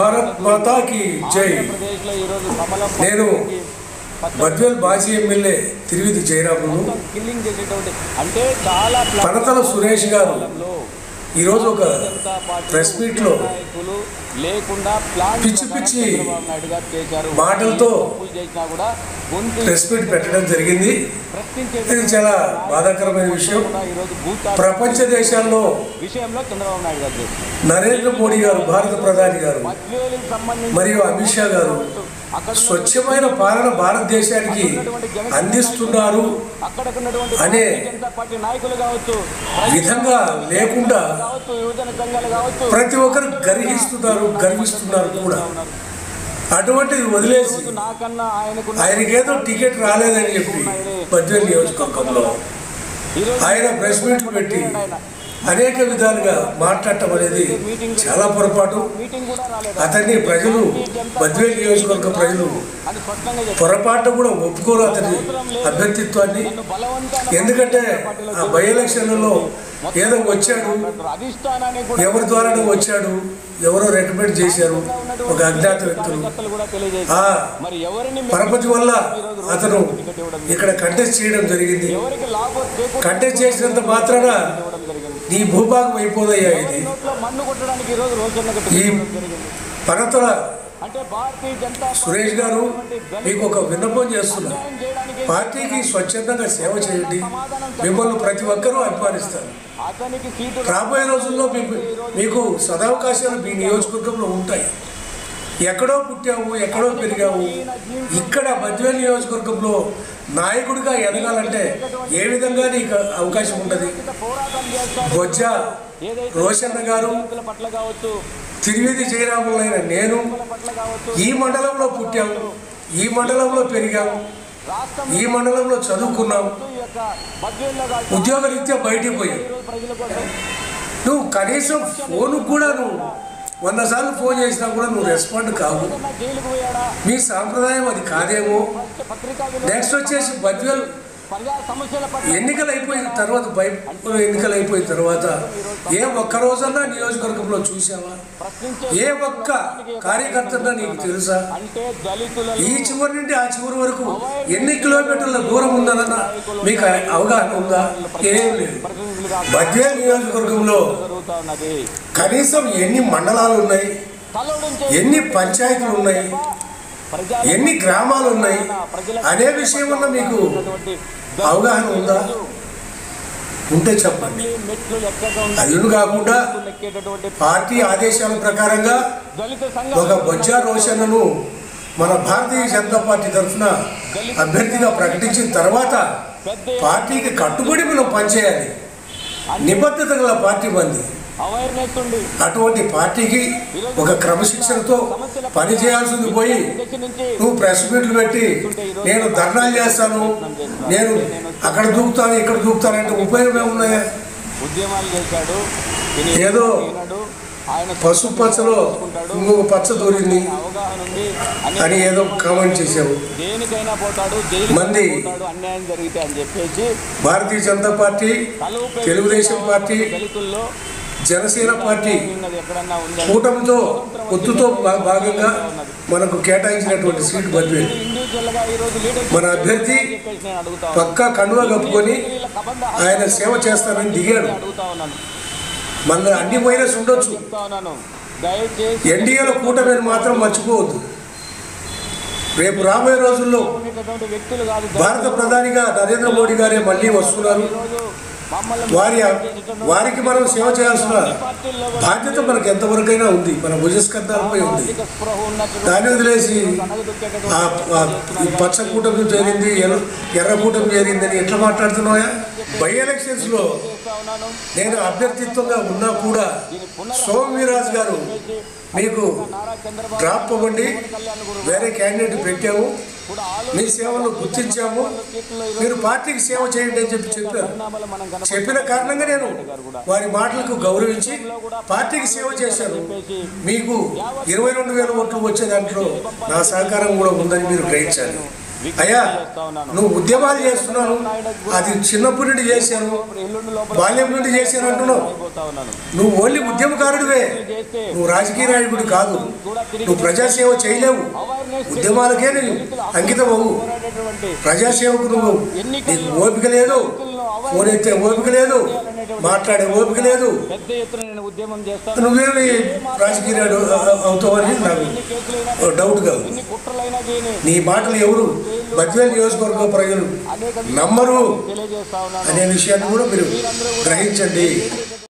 భారత్ మాతా की జై। నేను బద్వేల్ మాజీ ఎమ్మెల్యే తిరువిధి జయరామును। పనతల సురేష్ గారు ఈరోజు ఒక ప్రెస్ మీట్లో పిచ్చి పిచ్చి మాటలతో ప్రెస్ మీట్ పెట్టడం జరిగింది। ఇది చాలా బాధాకరమైన విషయం। ప్రపంచ దేశాల్లో నరేంద్ర మోడీ గారు, భారత ప్రధాని గారు మరియు అమిత్ షా గారు స్వచ్ఛమైన పాలన భారతదేశానికి అందిస్తున్నారు అనే విధంగా లేకుండా ప్రతి ఒక్కరు గర్విస్తున్నారు కూడా। అటువంటిది వదిలేసి ఆయనకేదో టికెట్ రాలేదని చెప్పి బద్వేల్ నియోజకవర్గంలో ఆయన ప్రెస్ మీట్లు పెట్టి అనేక విధాలుగా మాట్లాడటం అనేది చాలా పొరపాటు। అతన్ని ప్రజలు, బద్వేల్ నియోజకవర్గ ప్రజలు పొరపాటు కూడా ఒప్పుకోరు అతని అభ్యర్థిత్వాన్ని। ఎందుకంటే ఆ బై ఎలక్షన్లలో ఏదో వచ్చాడు, ఎవరి ద్వారానే వచ్చాడు, ఎవరో రికమెండ్ చేశారు ఒక అజ్ఞాత వ్యక్తులు। ఆ పరపతి వల్ల అతను ఇక్కడ కంటెస్ట్ చేయడం జరిగింది। కంటెస్ట్ చేసినంత మాత్రాన నీ భూభాగం అయిపోదయ్యా ఇది। ఈ పనతల సురేష్ గారు మీకు ఒక విన్నపం చేస్తున్నారు, పార్టీకి స్వచ్ఛందంగా సేవ చేయండి, మిమ్మల్ని ప్రతి ఒక్కరూ అభిమానిస్తారు। రాబోయే రోజుల్లో మీకు సదావకాశాలు మీ నియోజకవర్గంలో ఉంటాయి। ఎక్కడో పుట్టావు, ఎక్కడో పెరిగావు, ఇక్కడ బద్వేల్ నియోజకవర్గంలో నాయకుడిగా ఎదగాలంటే ఏ విధంగా నీకు అవకాశం ఉంటుంది? బొజ్జ రోషన్న గారు, తిరువిధి జయరాములైన నేను ఈ మండలంలో పుట్టాము, ఈ మండలంలో పెరిగాము, ఈ మండలంలో చదువుకున్నాం, ఉద్యోగరీత్యా బయటికి పోయావు। నువ్వు కనీసం ఫోన్ కూడా నువ్వు 100 సార్లు ఫోన్ చేసినా కూడా నువ్వు రెస్పాండ్ కావు। మీ సాంప్రదాయం అది కాదేమో। నెక్స్ట్ వచ్చేసి బద్వేల్ ఎన్నికలు అయిపోయిన తర్వాత ఏ ఒక్క రోజన్నా నియోజకవర్గంలో చూసావా? ఏ ఒక్క కార్యకర్తన్నా నీకు తెలుసా? ఈ చివరి నుండి ఆ చివరి వరకు ఎన్ని కిలోమీటర్ల దూరం ఉందన్న మీకు అవగాహన ఉందా? ఏం లేదు। బద్వేల్ నియోజకవర్గంలో కనీసం ఎన్ని మండలాలు ఉన్నాయి, ఎన్ని పంచాయతీలు ఉన్నాయి, ఎన్ని గ్రామాలు ఉన్నాయి అనే విషయం వల్ల మీకు అవగాహన ఉందా? ఉంటే చెప్పండి। అది కాకుండా పార్టీ ఆదేశాల ప్రకారంగా ఒక బొజ్జ రోషన్ను మన భారతీయ జనతా పార్టీ తరఫున అభ్యర్థిగా ప్రకటించిన తర్వాత పార్టీకి కట్టుబడి మనం పనిచేయాలి। నిబద్ధత గల పార్టీ మంది। అటువంటి పార్టీకి ఒక క్రమశిక్షణతో పని చేయాల్సింది పోయి నువ్వు ప్రెస్ మీట్లు పెట్టి నేను ధర్నాలు చేస్తాను, నేను అక్కడ దూకుతాను, ఇక్కడ దూకుతానంటే ఉపయోగం ఏమున్నాయా? ఏదో పసుపు పచ్చలో ఇంకొక పచ్చ దూరింది అని ఏదో కామెంట్ చేసావు। మంది Bharatiya Janata party, Telugu Desam party, Janasena party కూటమితో పొత్తుతో భాగంగా మనకు కేటాయించినటువంటి సీటు బద్వేల్ మన అభ్యర్థి పక్కా కండువా కప్పుకొని ఆయన సేవ చేస్తానని దిగాడు। మన అన్ని మైనస్ ఉండొచ్చు, ఎన్డీఏలో కూటమిని మాత్రం మర్చిపోవద్దు। రేపు రాబోయే రోజుల్లో భారత ప్రధానిగా నరేంద్ర మోడీ గారే మళ్ళీ వస్తున్నారు। వారికి మనం సేవ చేయాల్సిన బాధ్యత మనకు ఎంతవరకైనా ఉంది, మన భుజస్కంధాలపై ఉంది। దాన్ని వదిలేసి పచ్చ కూటమి చేరింది, ఎర్ర కూటమి చేరిందని ఎట్లా మాట్లాడుతున్నాయా? బై ఎలక్షన్స్లో నేను అభ్యర్థిత్వంగా ఉన్నా కూడా సోమవీరాజు గారు మీకు డ్రాప్ అవ్వండి, వేరే క్యాండిడేట్ పెట్టాము, మీ సేవలు గుర్తించాము, మీరు పార్టీకి సేవ చేయండి అని చెప్పారు। చెప్పిన కారణంగా నేను వారి మాటలకు గౌరవించి పార్టీకి సేవ చేశాను। మీకు 22,000 ఓట్లు వచ్చే దాంట్లో నా సహకారం కూడా ఉందని మీరు గ్రహించాలి। అయ్యా నువ్వు ఉద్యమాలు చేస్తున్నాను, అది చిన్నప్పటి నుండి చేశాను, బాల్యం నుండి చేశాను అంటున్నావు. నువ్వు ఓన్లీ ఉద్యమకారుడివే, నువ్వు రాజకీయ నాయకుడు కాదు. నువ్వు ప్రజాసేవ చేయలేవు, ఉద్యమాలకే నువ్వు అంకితం అవ్వు. ప్రజాసేవకు నువ్వు నీకు ఓపిక లేదు, ఫోన్ ఎత్తే ఓపిక లేదు, మాట్లాడే ఓపిక లేదు. నువ్వేమి రాజకీయ అవుతావని నాకు డౌట్గా ఉంది. నీ మాటలు ఎవరు బద్వేలు నియోజకవర్గ ప్రజలు నమ్మరు అనే విషయాన్ని కూడా మీరు గ్రహించండి.